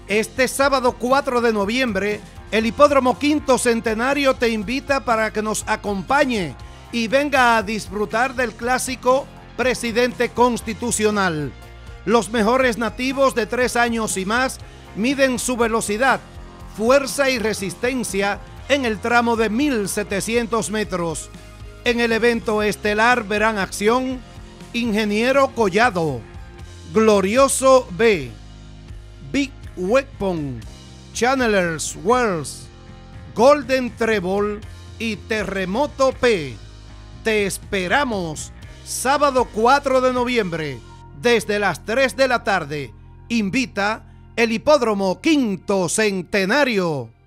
Este sábado 4 de noviembre, el Hipódromo Quinto Centenario te invita para que nos acompañe y venga a disfrutar del clásico Presidente Constitucional. Los mejores nativos de 3 años y más miden su velocidad, fuerza y resistencia en el tramo de 1700 metros. En el evento estelar verán acción Ingeniero Collado, Glorioso B, Big Weapon, Channelers Wells, Golden Treble y Terremoto P. Te esperamos sábado 4 de noviembre desde las 3 de la tarde. Invita el Hipódromo Quinto Centenario.